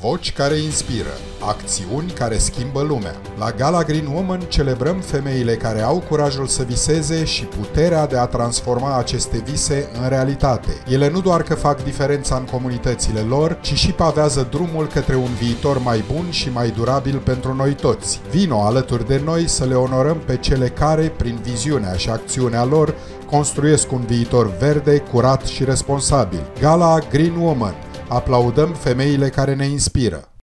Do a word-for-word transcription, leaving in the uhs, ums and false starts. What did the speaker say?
Voci care inspiră, acțiuni care schimbă lumea. La Gala Green Woman celebrăm femeile care au curajul să viseze și puterea de a transforma aceste vise în realitate. Ele nu doar că fac diferența în comunitățile lor, ci și pavează drumul către un viitor mai bun și mai durabil pentru noi toți. Vino alături de noi să le onorăm pe cele care, prin viziunea și acțiunea lor, construiesc un viitor verde, curat și responsabil. Gala Green Woman. Aplaudăm femeile care ne inspiră.